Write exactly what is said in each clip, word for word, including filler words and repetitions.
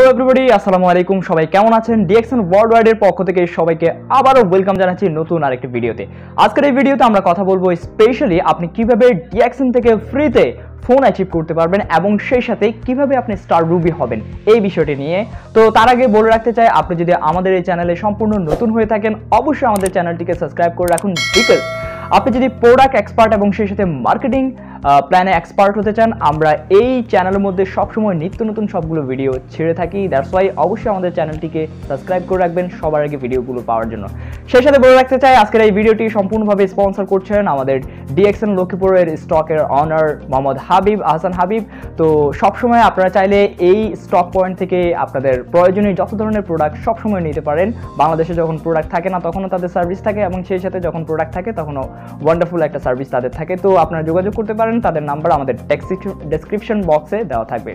Hello everybody, আসসালামু আলাইকুম। সবাই কেমন আছেন? ডিএক্সএন ওয়ার্ল্ডওয়াইডের পক্ষ থেকে সবাইকে আবারও ওয়েলকাম জানাচ্ছি নতুন আরেকটি ভিডিওতে। আজকের এই ভিডিওতে আমরা কথা বলবো স্পেশালি আপনি কিভাবে ডিএক্সএন থেকে ফ্রিতে ফোন অ্যাচিভ করতে পারবেন এবং সেই সাথে কিভাবে আপনি স্টার রুবি হবেন এই বিষয়টি নিয়ে। তো তার আগে বলে রাখতে চাই, আপনি যদি আমাদের এই চ্যানেলে সম্পূর্ণ নতুন হয়ে থাকেন অবশ্যই আমাদের চ্যানেলটিকে সাবস্ক্রাইব করে রাখুন, বিকজ আপনি যদি প্রোডাক্ট এক্সপার্ট এবং সেই সাথে মার্কেটিং প্ল্যানে এক্সপার্ট হতে চান, আমরা এই চ্যানেলের মধ্যে সবসময় নিত্য নতুন সবগুলো ভিডিও ছেড়ে থাকি। দ্যাটস ওয়াই অবশ্যই আমাদের চ্যানেলটিকে সাবস্ক্রাইব করে রাখবেন সবার আগে ভিডিওগুলো পাওয়ার জন্য। সেই সাথে বলে রাখতে চাই, আজকের এই ভিডিওটি সম্পূর্ণভাবে স্পন্সর করছেন আমাদের ডিএক্সএন লক্ষ্মীপুরের স্টকের অনার মোহাম্মদ হাবিব আহসান হাবিব। তো সবসময় আপনারা চাইলে এই স্টক পয়েন্ট থেকে আপনাদের প্রয়োজনীয় যত ধরনের প্রোডাক্ট সবসময় নিতে পারেন। বাংলাদেশে যখন প্রোডাক্ট থাকে না তখনও তাদের সার্ভিস থাকে এবং সেই সাথে যখন প্রোডাক্ট থাকে তখনও ওয়ান্ডারফুল একটা সার্ভিস তাদের থাকে। তো আপনারা যোগাযোগ করতে পারেন, তাদের নাম্বার আমাদের ডেসক্রিপশন বক্সে দেওয়া থাকবে।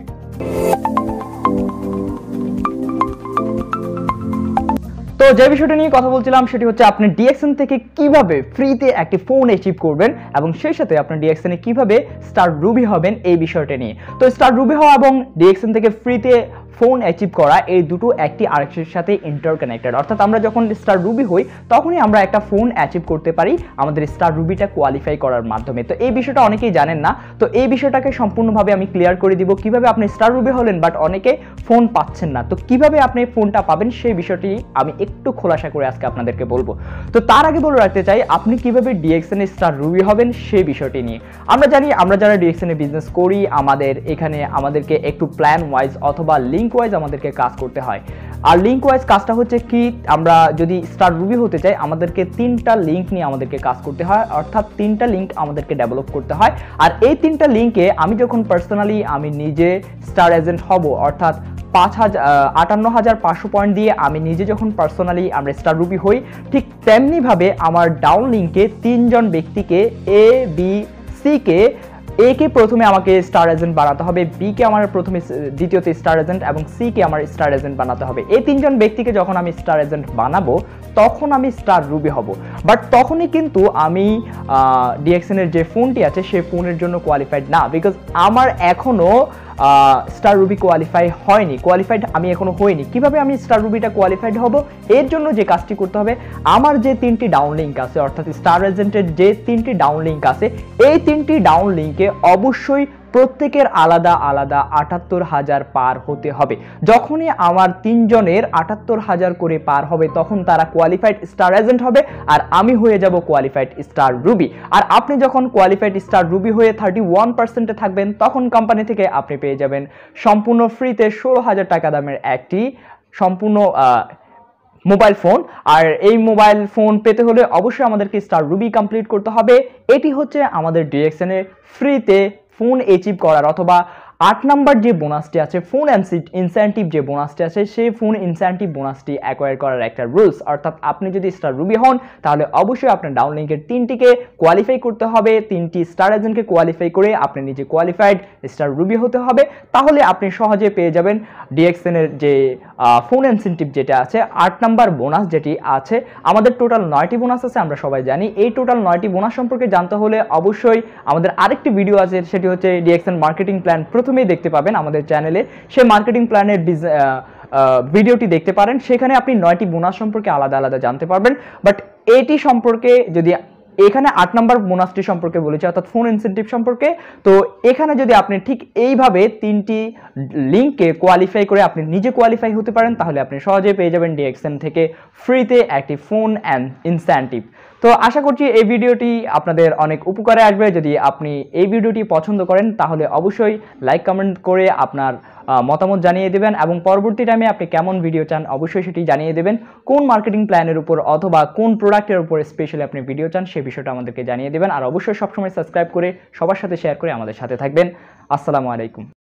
তো যে বিষয়টা নিয়ে কথা বলছিলাম সেটি হচ্ছে আপনি ডিএক্সএন থেকে কিভাবে ফ্রিতে একটি ফোন অ্যাচিভ করবেন এবং সেই সাথে আপনি ডিএক্সএনে কিভাবে স্টার রুবি হবেন এই বিষয়টা নিয়ে। তো স্টার রুবি হওয়া এবং ডিএক্সএন থেকে ফ্রিতে ফোন অ্যাচিভ করা এই দুটো একটি আরেকটির সাথে ইন্টারকানেক্টেড। অর্থাৎ আমরা যখন স্টার রুবি হই তখনই আমরা একটা ফোন অ্যাচিভ করতে পারি আমাদের স্টার রুবিটা কোয়ালিফাই করার মাধ্যমে। তো এই বিষয়টা অনেকেই জানেন না, তো এই বিষয়টাকে সম্পূর্ণভাবে আমি ক্লিয়ার করে দিব কিভাবে আপনি স্টার রুবি হলেন বাট অনেকে ফোন পাচ্ছেন না। তো কিভাবে আপনি ফোনটা পাবেন সেই বিষয়টি আমি একটু খোলাসা করে আজকে আপনাদেরকে বলবো। তো তার আগে বলে রাখতে চাই, আপনি কিভাবে ডিএক্সএন এ স্টার রুবি হবেন সেই বিষয়টি নিয়ে। আমরা জানি আমরা যারা ডিএক্সএন এ বিজনেস করি, আমাদের এখানে আমাদেরকে একটু প্ল্যান ওয়াইজ অথবা লিঙ্ক ওয়াইজ আমাদেরকে কাজ করতে হয়। আর লিঙ্ক ওয়াইজ কাজটা হচ্ছে কি, আমরা যদি স্টার রুবি হতে চাই আমাদেরকে তিনটা লিঙ্ক নিয়ে আমাদেরকে কাজ করতে হয়, অর্থাৎ তিনটা লিঙ্ক আমাদেরকে ডেভেলপ করতে হয়। আর এই তিনটা লিঙ্কে আমি যখন পার্সোনালি আমি নিজে স্টার এজেন্ট হব, অর্থাৎ পাঁচ হাজার আটান্ন হাজার পাঁচশো পয়েন্ট দিয়ে আমি নিজে যখন পার্সোনালি আমরা স্টার রুবি হই, ঠিক তেমনিভাবে আমার ডাউন লিঙ্কে তিনজন ব্যক্তিকে এ বি সি কে এ কে প্রথমে আমাকে স্টার এজেন্ট বানাতে হবে, বি কে আমার প্রথমে দ্বিতীয়তে স্টার এজেন্ট এবং সি কে আমার স্টার এজেন্ট বানাতে হবে। এই তিনজন ব্যক্তিকে যখন আমি স্টার এজেন্ট বানাবো তখন আমি স্টার রুবি হব। বাট তখনই কিন্তু আমি ডিএক্সএন এর যে ফোনটি আছে সেই ফোনের জন্য কোয়ালিফাইড না, বিকজ আমার এখনো স্টার রুবি কোয়ালিফাই হয়নি, কোয়ালিফাইড আমি এখনো হইনি। কিভাবে আমি স্টার রুবিটা কোয়ালিফাইড হব? এর জন্য যে কাজটি করতে হবে, আমার যে তিনটি ডাউন লিঙ্ক আছে অর্থাৎ স্টার এজেন্টের যে তিনটি ডাউন লিঙ্ক আছে, এই তিনটি ডাউন লিঙ্কে অবশ্যই প্রত্যেকের আলাদা আলাদা আটাত্তর হাজার পার হতে হবে। যখনই আমার তিনজনের আটাত্তর হাজার করে পার হবে তখন তারা কোয়ালিফাইড স্টার এজেন্ট হবে আর আমি হয়ে যাব কোয়ালিফাইড স্টার রুবি। আর আপনি যখন কোয়ালিফাইড স্টার রুবি হয়ে থার্টি ওয়ান পার্সেন্টে থাকবেন তখন কোম্পানি থেকে আপনি পেয়ে যাবেন সম্পূর্ণ ফ্রিতে ষোলো হাজার টাকা দামের একটি সম্পূর্ণ মোবাইল ফোন। আর এই মোবাইল ফোন পেতে হলে অবশ্যই আমাদেরকে স্টার রুবি কমপ্লিট করতে হবে। এটি হচ্ছে আমাদের ডিএক্সএন এর ফ্রিতে ফোন অ্যাচিভ করার অথবা আট নাম্বার যে বোনাসটি আছে, ফোন ইনসেন্টিভ যে বোনাসটি আছে, সেই ফোন ইনসেন্টিভ বোনাসটি অ্যাকোয়ার করার একটা রুলস। অর্থাৎ আপনি যদি স্টার রুবি হন তাহলে অবশ্যই আপনার ডাউন লিঙ্কের তিনটিকে কোয়ালিফাই করতে হবে, তিনটি স্টার এজেন্টকে কোয়ালিফাই করে আপনি নিজে কোয়ালিফাইড স্টার রুবি হতে হবে। তাহলে আপনি সহজে পেয়ে যাবেন ডিএক্সএন এর যে ফোন ইনসেন্টিভ যেটা আছে, আট নাম্বার বোনাস যেটি আছে। আমাদের টোটাল নয়টি বোনাস আছে, আমরা সবাই জানি। এই টোটাল নয়টি বোনাস সম্পর্কে জানতে হলে অবশ্যই আমাদের আরেকটি ভিডিও আছে, সেটি হচ্ছে ডিএক্সএন মার্কেটিং প্ল্যান, প্রথমেই দেখতে পাবেন আমাদের চ্যানেলে। সেই মার্কেটিং প্ল্যানের ভিডিওটি দেখতে পারেন, সেখানে আপনি নয়টি বোনাস সম্পর্কে আলাদা আলাদা জানতে পারবেন। বাট এটি সম্পর্কে যদি এখানে আট নম্বর বোনাসটি সম্পর্কে বলেছি অর্থাৎ ফোন ইনসেন্টিভ সম্পর্কে, তো এখানে যদি আপনি ঠিক এইভাবে তিনটি লিঙ্ককে কোয়ালিফাই করে আপনি নিজে কোয়ালিফাই হতে পারেন তাহলে আপনি সহজে পেয়ে যাবেন ডিএক্সএন থেকে ফ্রিতে একটি ফোন অ্যান্ড ইনসেন্টিভ। তো আশা করছি এই ভিডিওটি আপনাদের অনেক উপকারে আসবে। যদি আপনি এই ভিডিওটি পছন্দ করেন তাহলে অবশ্যই লাইক কমেন্ট করে আপনার মতামত জানিয়ে দেবেন এবং পরবর্তী টাইমে আপনি কেমন ভিডিও চান অবশ্যই সেটি জানিয়ে দেবেন। কোন মার্কেটিং প্ল্যানের উপর অথবা কোন প্রোডাক্টের উপর স্পেশালি আপনি ভিডিও চান সেই বিষয়টা আমাদেরকে জানিয়ে দেবেন। আর অবশ্যই সবসময় সাবস্ক্রাইব করে সবার সাথে শেয়ার করে আমাদের সাথে থাকবেন। আসসালামু আলাইকুম।